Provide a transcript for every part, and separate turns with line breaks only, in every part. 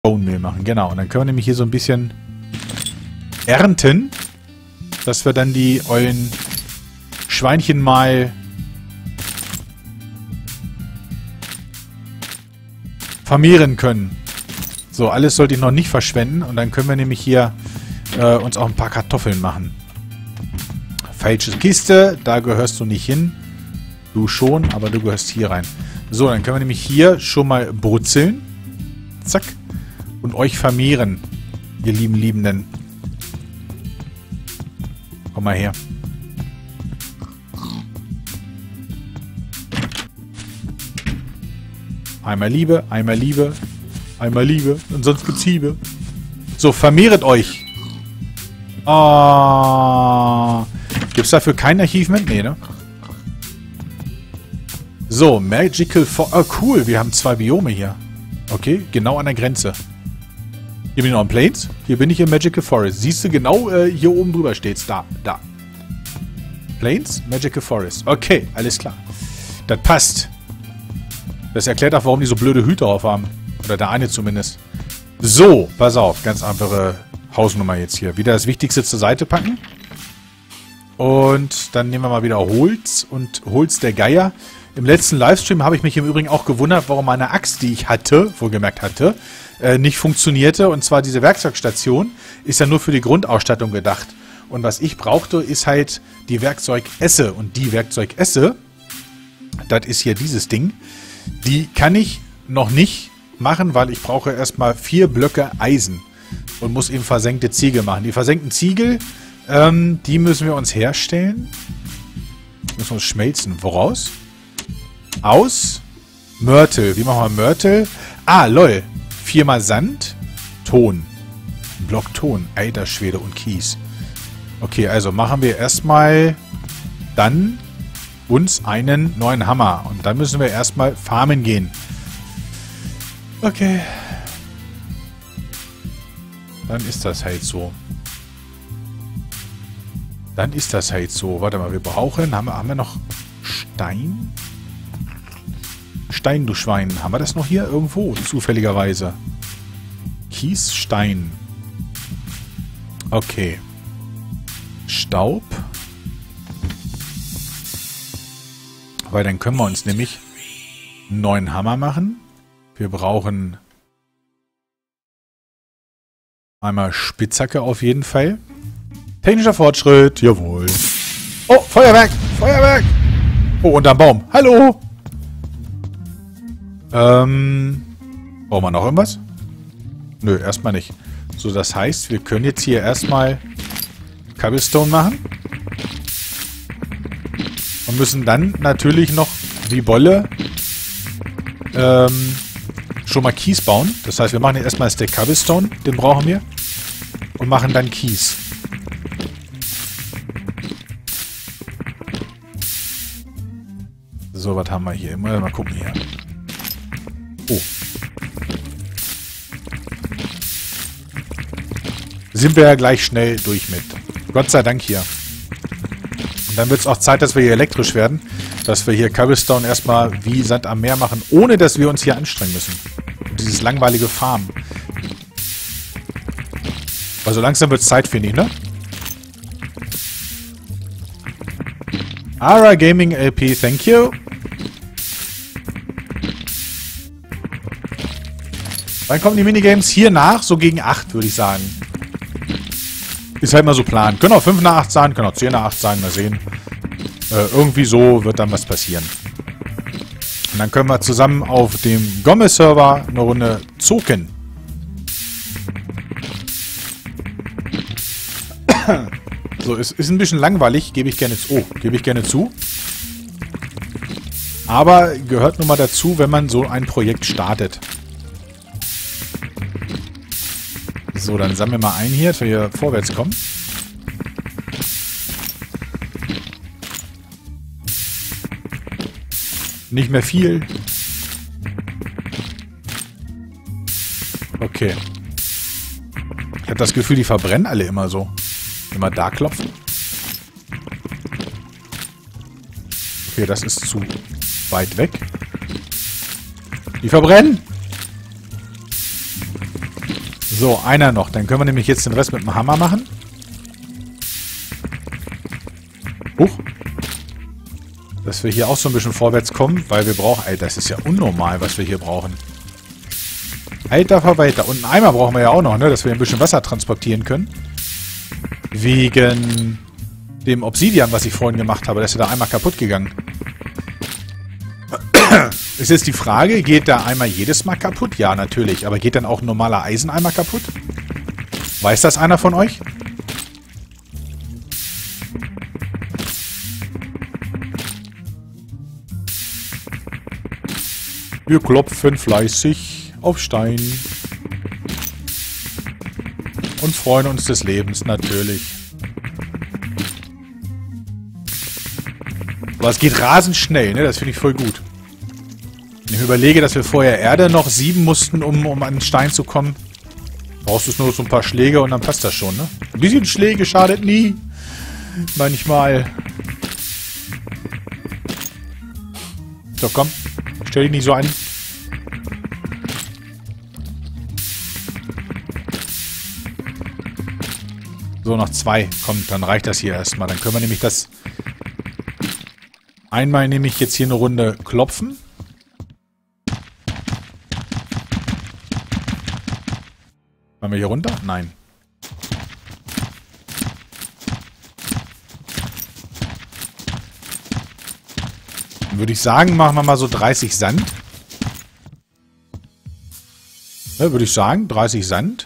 Bone Meal machen, genau. Und dann können wir nämlich hier so ein bisschen ernten, dass wir dann die ollen Schweinchen mal vermehren können. So, alles sollte ich noch nicht verschwenden. Und dann können wir nämlich hier uns auch ein paar Kartoffeln machen. Falsche Kiste, da gehörst du nicht hin. Du schon, aber du gehörst hier rein. So, dann können wir nämlich hier schon mal brutzeln. Zack. Und euch vermehren, ihr lieben Liebenden. Komm mal her. Einmal Liebe, einmal Liebe, einmal Liebe und sonst gibt's Hiebe. So, vermehret euch. Oh. Gibt's dafür kein Achievement? Nee, ne? So, Magical Forest. Oh, cool. Wir haben 2 Biome hier. Okay, genau an der Grenze. Hier bin ich noch im Plains. Hier bin ich im Magical Forest. Siehst du, genau hier oben drüber steht's. Da. Plains, Magical Forest. Okay, alles klar. Das passt. Das erklärt auch, warum die so blöde Hüte drauf haben. Oder der eine zumindest. So, pass auf. Ganz einfache Hausnummer jetzt hier. Wieder das Wichtigste zur Seite packen. Und dann nehmen wir mal wieder Holz. Und Holz der Geier. Im letzten Livestream habe ich mich im Übrigen auch gewundert, warum meine Axt, die ich hatte, wohlgemerkt hatte, nicht funktionierte. Und zwar diese Werkzeugstation ist ja nur für die Grundausstattung gedacht. Und was ich brauchte, ist halt die Werkzeugesse. Und die Werkzeugesse, das ist hier dieses Ding, die kann ich noch nicht machen, weil ich brauche erstmal 4 Blöcke Eisen. Und muss eben versenkte Ziegel machen. Die versenkten Ziegel, die müssen wir uns herstellen. Müssen wir uns schmelzen. Woraus? Aus Mörtel. Wie machen wir Mörtel? Ah, lol. 4 mal Sand, Ton. Ein Block Ton, alter Schwede und Kies. Okay, also machen wir erstmal dann uns einen neuen Hammer. Und dann müssen wir erstmal farmen gehen. Okay. Dann ist das halt so. Dann ist das halt so. Warte mal, wir brauchen... Haben wir noch Stein? Stein, du Schwein. Haben wir das noch hier irgendwo? Zufälligerweise. Kies, Stein. Okay. Staub. Weil dann können wir uns nämlich einen neuen Hammer machen. Wir brauchen einmal Spitzhacke auf jeden Fall. Technischer Fortschritt. Jawohl. Oh, Feuerwerk! Feuerwerk! Oh, unterm Baum. Hallo! Brauchen wir noch irgendwas? Nö, erstmal nicht. So, das heißt, wir können jetzt hier erstmal Cobblestone machen. Und müssen dann natürlich noch wie Bolle schon mal Kies bauen. Das heißt, wir machen jetzt erstmal Stack Cobblestone. Den brauchen wir. Und machen dann Kies. So, was haben wir hier? Mal gucken hier. Oh. Sind wir ja gleich schnell durch mit. Gott sei Dank hier. Und dann wird es auch Zeit, dass wir hier elektrisch werden. Dass wir hier Cobblestone erstmal wie Sand am Meer machen, ohne dass wir uns hier anstrengen müssen. Und dieses langweilige Farmen. Also langsam wird es Zeit, finde ich, ne? Ara Gaming LP, thank you. Wann kommen die Minigames? Hier nach, so gegen 8, würde ich sagen. Ist halt mal so Plan. Können auch 5 nach 8 sein, können auch 10 nach 8 sein, mal sehen. Irgendwie so wird dann was passieren. Und dann können wir zusammen auf dem Gomme-Server eine Runde zocken. So, es ist ein bisschen langweilig, gebe ich gerne zu. Oh, gebe ich gerne zu. Aber gehört nun mal dazu, wenn man so ein Projekt startet. So, dann sammeln wir mal ein hier, dass wir hier vorwärts kommen. Nicht mehr viel. Okay. Ich habe das Gefühl, die verbrennen alle immer so. Immer da klopfen. Okay, das ist zu weit weg. Die verbrennen! So, einer noch. Dann können wir nämlich jetzt den Rest mit dem Hammer machen. Huch. Dass wir hier auch so ein bisschen vorwärts kommen, weil wir brauchen... Alter, das ist ja unnormal, was wir hier brauchen. Alter Verwalter. Und einen Eimer brauchen wir ja auch noch, ne? Dass wir ein bisschen Wasser transportieren können. Wegen dem Obsidian, was ich vorhin gemacht habe. Da ist ja der Eimer kaputt gegangen. Ist jetzt die Frage, geht der Eimer jedes Mal kaputt? Ja, natürlich. Aber geht dann auch ein normaler Eiseneimer kaputt? Weiß das einer von euch? Wir klopfen fleißig auf Stein. Und freuen uns des Lebens, natürlich. Aber es geht rasend schnell, ne? Das finde ich voll gut. Wenn ich überlege, dass wir vorher Erde noch sieben mussten, um an den Stein zu kommen. Brauchst du nur so ein paar Schläge und dann passt das schon, ne? Ein bisschen Schläge schadet nie. Manchmal. So, komm. Stell dich nicht so an. So, noch zwei. Komm, dann reicht das hier erstmal. Dann können wir nämlich das... Einmal nämlich jetzt hier eine Runde klopfen. Wollen wir hier runter? Nein. Dann würde ich sagen, machen wir mal so 30 Sand. Ja, würde ich sagen, 30 Sand.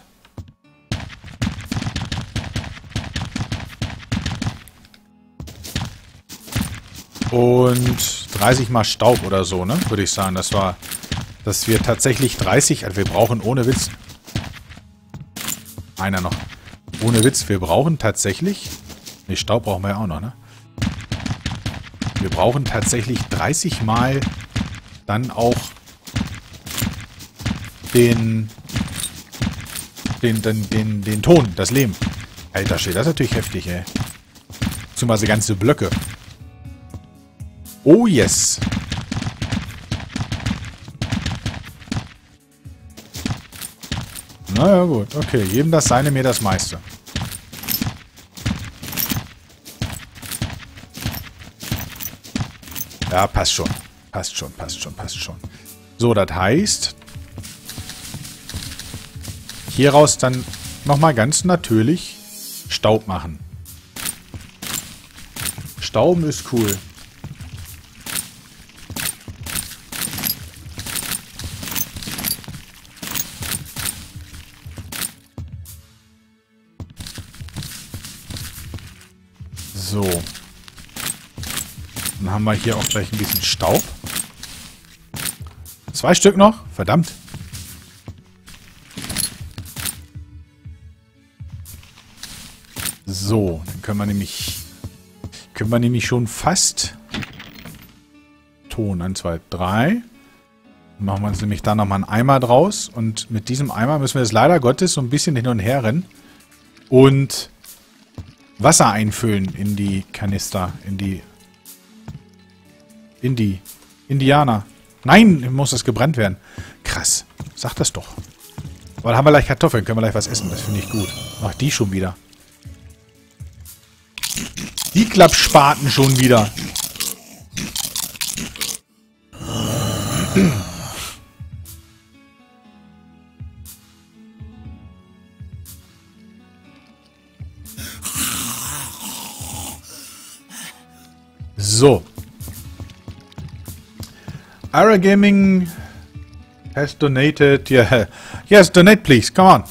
Und 30 mal Staub oder so, ne? Würde ich sagen. Dass wir tatsächlich 30... Also wir brauchen ohne Witz... Einer noch. Ohne Witz, wir brauchen tatsächlich... Ne, Staub brauchen wir ja auch noch, ne? Wir brauchen tatsächlich 30 Mal dann auch den Ton, das Lehm. Alter Schwede, das ist natürlich heftig, ey. Beziehungsweise ganze Blöcke. Oh yes. Naja gut, okay. Jedem das seine, mir das meiste. Ja, passt schon. Passt schon, passt schon, passt schon. So, das heißt... Hieraus dann nochmal ganz natürlich Staub machen. Stauben ist cool. So. Dann haben wir hier auch gleich ein bisschen Staub. 2 Stück noch. Verdammt. So, dann können wir nämlich schon fast Ton 1, 2, 3. Dann machen wir uns nämlich da nochmal einen Eimer draus. Und mit diesem Eimer müssen wir jetzt leider Gottes so ein bisschen hin und her rennen. Und Wasser einfüllen in die Kanister. In die Indianer. Nein, muss das gebrannt werden. Krass. Sag das doch. Aber dann haben wir gleich Kartoffeln. Können wir gleich was essen. Das finde ich gut. Ach, die schon wieder. Die Klappspaten schon wieder. So. Ara Gaming has donated. Yeah. Yes, donate please. Come on.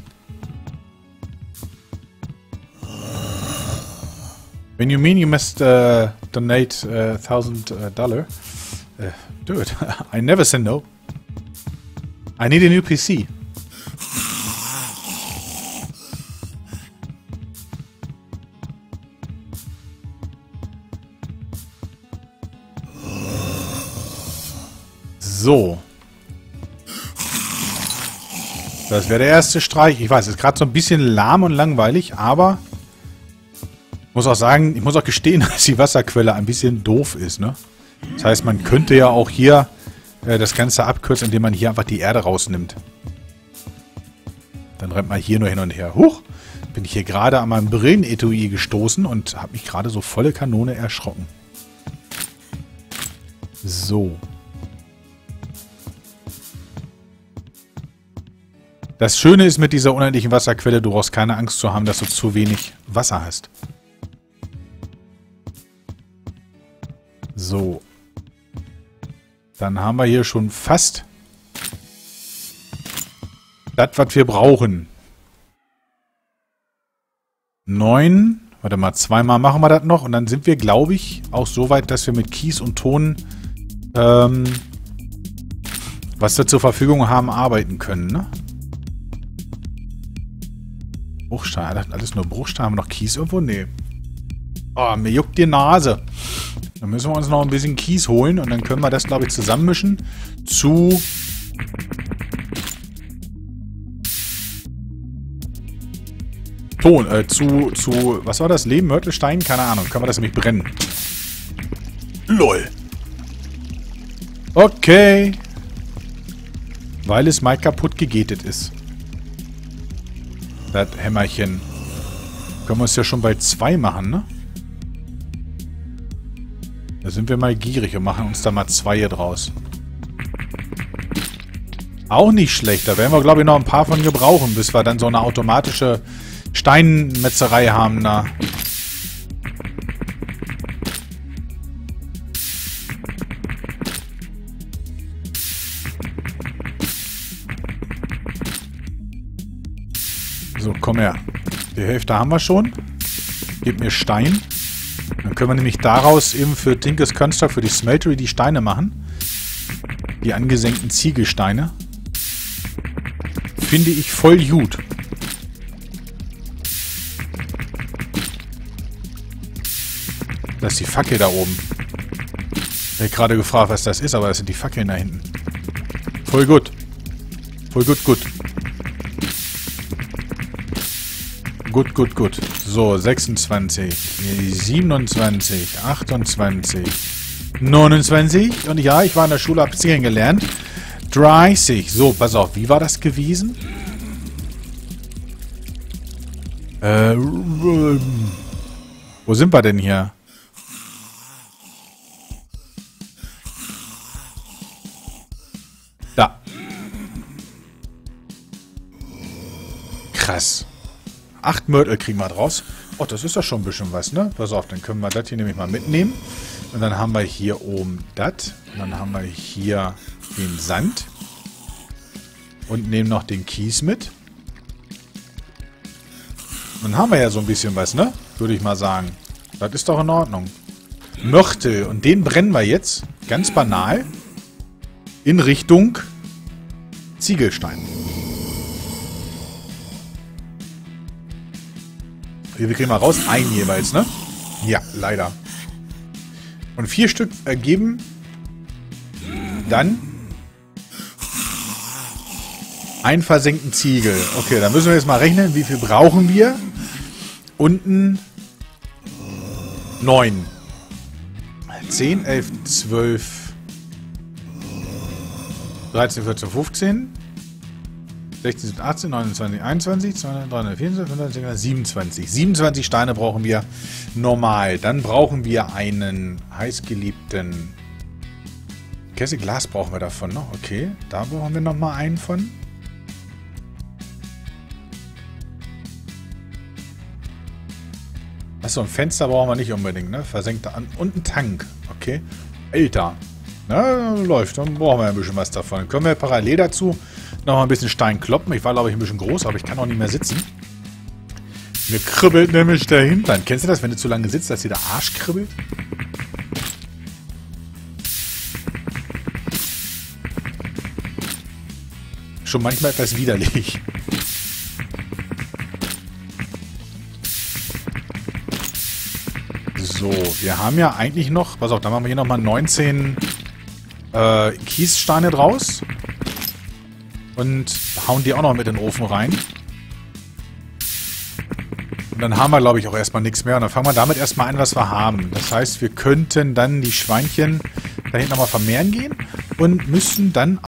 When you mean you must donate $1,000, do it. I never say no. I need a new PC. So. Das wäre der erste Streich. Ich weiß, es ist gerade so ein bisschen lahm und langweilig, aber ich muss auch sagen, ich muss auch gestehen, dass die Wasserquelle ein bisschen doof ist, ne? Das heißt, man könnte ja auch hier das Ganze abkürzen, indem man hier einfach die Erde rausnimmt. dann rennt man hier nur hin und her. Huch! Bin ich hier gerade an meinem Brillenetui gestoßen und habe mich gerade so volle Kanone erschrocken. So. Das Schöne ist mit dieser unendlichen Wasserquelle, du brauchst keine Angst zu haben, dass du zu wenig Wasser hast. So. Dann haben wir hier schon fast das, was wir brauchen. 9. Warte mal, zweimal machen wir das noch. Und dann sind wir, glaube ich, auch so weit, dass wir mit Kies und Ton, was wir zur Verfügung haben, arbeiten können, ne? Bruchstein. Alles nur Bruchstein. Haben wir noch Kies irgendwo? Nee. Oh, mir juckt die Nase. Dann müssen wir uns noch ein bisschen Kies holen. Und dann können wir das, glaube ich, zusammenmischen zu... Ton, was war das? Lehm, Mörtel, Stein? Keine Ahnung. Können wir das nämlich brennen. LOL. Okay. Weil es mal kaputt gegätet ist. Das Hämmerchen. Können wir uns ja schon bald 2 machen, ne? Da sind wir mal gierig und machen uns da mal 2 hier draus. Auch nicht schlecht. Da werden wir, glaube ich, noch ein paar von gebrauchen, bis wir dann so eine automatische Steinmetzerei haben da. So, komm her. Die Hälfte haben wir schon. Gib mir Stein. Dann können wir nämlich daraus eben für Tinkers Construct, für die Smeltery, die Steine machen. Die angesenkten Ziegelsteine. Finde ich voll gut. Das ist die Fackel da oben. Ich habe gerade gefragt, was das ist, aber das sind die Fackeln da hinten. Voll gut. Voll gut, gut. Gut, gut, gut. So, 26, 27, 28, 29. Und ja, ich war in der Schule, hab zählen gelernt. 30. So, pass auf, wie war das gewesen? Wo sind wir denn hier? Da. Krass. 8 Mörtel kriegen wir draus. Oh, das ist doch schon ein bisschen was, ne? Pass auf, dann können wir das hier nämlich mal mitnehmen. Und dann haben wir hier oben das. Und dann haben wir hier den Sand. Und nehmen noch den Kies mit. Und dann haben wir ja so ein bisschen was, ne? Würde ich mal sagen. Das ist doch in Ordnung. Mörtel. Und den brennen wir jetzt, ganz banal, in Richtung Ziegelstein. Wie viel kriegen wir raus? Ein jeweils, ne? Ja, leider. Und 4 Stück ergeben dann einen versenkten Ziegel. Okay, dann müssen wir jetzt mal rechnen, wie viel brauchen wir? Unten 9. 10, 11, 12, 13, 14, 15, 16, 17, 18, 29, 21, 200, 324, 500, 27. 27 Steine brauchen wir normal. Dann brauchen wir einen heißgeliebten Kessel Glas brauchen wir davon noch. Okay, da brauchen wir nochmal einen von. Achso, ein Fenster brauchen wir nicht unbedingt, ne? Versenkter an. Und ein Tank. Okay. Alter. Na, läuft. Dann brauchen wir ein bisschen was davon. Dann können wir parallel dazu noch mal ein bisschen Stein kloppen. Ich war, glaube ich, ein bisschen groß, aber ich kann auch nicht mehr sitzen. Mir kribbelt nämlich der Hintern. Kennst du das, wenn du zu lange sitzt, dass dir der Arsch kribbelt? Schon manchmal etwas widerlich. So, wir haben ja eigentlich noch... Pass auf, dann machen wir hier nochmal 19 Kiessteine draus. Und hauen die auch noch mit in den Ofen rein. Und dann haben wir, glaube ich, auch erstmal nichts mehr. Und dann fangen wir damit erstmal an, was wir haben. Das heißt, wir könnten dann die Schweinchen da hinten nochmal vermehren gehen. Und müssen dann